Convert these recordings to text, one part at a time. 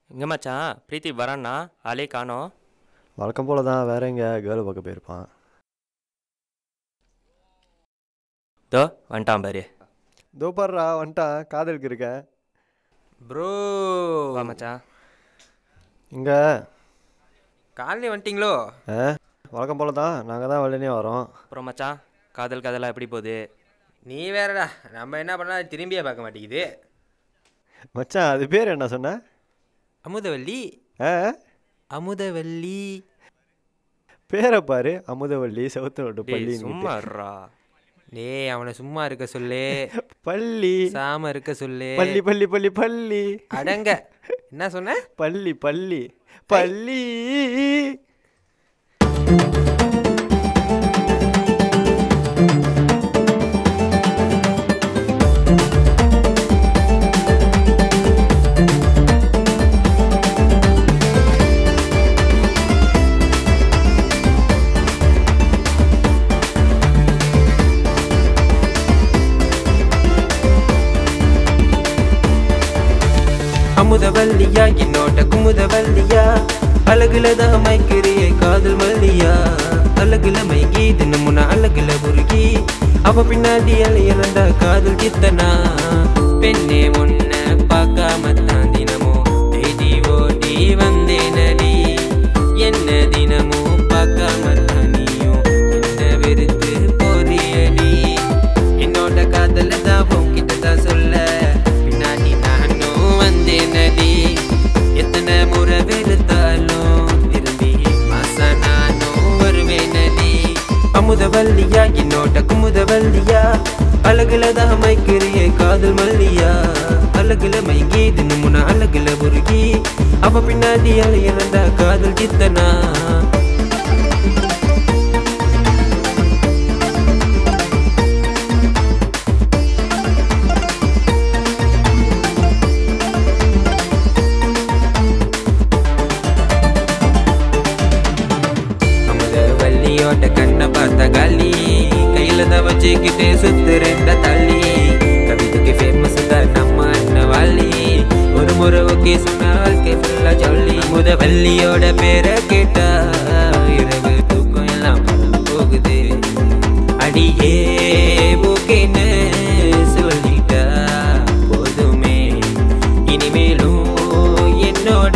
எங்கே மச்சான் பிரீத்தி வரான்னா ஆளே காணோம். வழக்கம் போல தான். வேற எங்கே கேர்ள் பார்க்க போயிருப்பான். தோ வந்துட்டான் பாரு. தோ பாடுறா வந்துட்டான். காதலுக்கு இருக்கேன் ப்ரோ. வா மச்சான். இங்கே காலையில் வந்துட்டிங்களோ? வழக்கம் போல தான். நாங்கள் தான் வெள்ளனே வரோம். அப்புறம் மச்சான் காதல் கதெல்லாம் எப்படி போகுது? நீ வேறடா, நம்ம என்ன பண்ணால் திரும்பியே பார்க்க மாட்டேங்குது. மச்சான் அது பேர் என்ன சொன்ன? அமுதவல்லி. அமுதவல்லி பேரை பாரு. அமுதவல்லி செவத்து பள்ளி. சும்மாறா. டேய் அவனை சும்மா இருக்க சொல்லு. பள்ளி சாம இருக்க சொல்லு. பள்ளி பள்ளி பள்ளி பள்ளி அடங்க. என்ன சொன்ன? பள்ளி பள்ளி பள்ளி. அமுதவல்லியா என்னோட குமுதவல்லியா, அழகுல தான் மைக்கிறிய காதல் மல்லியா, அழகுல மைகி தினமுன அழகுல உருகி அவ பின்னாடி அலையலண்டா காதல் கித்தனா. பெண்ணே முன்ன பார்க்காம தான் தினமோ தேடி ஓடி வந்தேனடி, என்ன தினமோ பார்க்காம தான் நீயும் என்ன வெறுத்து போறியடி. என்னோட காதல தான் உன்கிட்டதான் சொல்ல பின்னாடி நானும் வந்தேனடி. எத்தனை முறை வெறுத்தாலும் திரும்பி மாசா நானும் வருவேனடி. அமுதவல்லியா என்னோட குமுதவல்லியா, அழகுல தான் மைக்கிறிய காதல் மல்லியா, அழகுல மைகி தினமுன அழகுல உருகி அவ பின்னாடி அலையலண்டா காதல் கித்தனா. கண்ணை பார்த்த காலி கையில தான் வச்சுக்கிட்டே சுத்துறேன்டா தள்ளி. கவிதைக்கு ஃபேமஸ் தான் நம்ம அண்ணன் வாலி, ஒரு முறை ஓகே சொன்ன வாழ்க்கை ஃபுல்லா ஜாலி. அமுதவல்லியோட பேரை கேட்டா இரவு தூக்கம் எல்லாம் போகுது. அடியே ஓகேன்னு சொல்லிட்டா போதுமே, இனிமேலும் என்னோட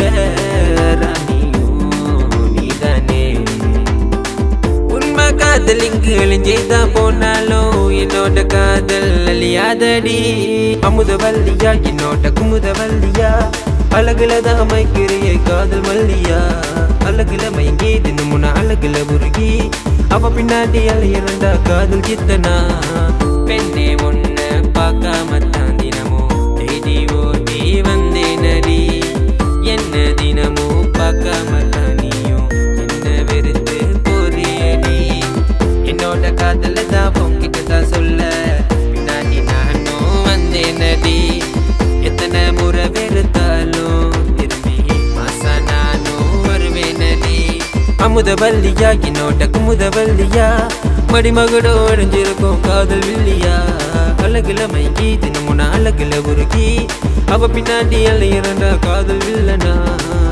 காதல் இங்கு அழிஞ்சேதான் போனாலும் என்னோட காதல் அழியாதடி. அமுதவல்லியா என்னோட குமுதவல்லியா, அழகுல தான் மைக்கிறிய காதல் மல்லியா, அழகுல மயங்கி தினமுன அழகுல உருகி அவ பின்னாடி அலையலண்டா காதல் கித்தனா. பெண்ணே ஒன்ன பார்க்காம தான் தினமோ தேடி ஓடி வந்தேனடி, என்ன தினமோ பார்க்காம தான் நீயும் என்ன வெறுத்து போறியடி. என்னோட காதல தான் உன்கிட்ட தான் சொல்ல பின்னாடி நானும் வந்தேனடி. எத்தனை முறை வெறுத்தாலும் திரும்பி மாசா நானும் வருவேனடி. அமுதவல்லியா என்னோட குமுதவல்லியா, மடிமகடோ அடைஞ்சிருக்கும் காதல் வில்லியா, அழகுல மைகி தினமுன அழகுல உருகி அவ பின்னாடி அலையறண்டா காதல் வில்லனா.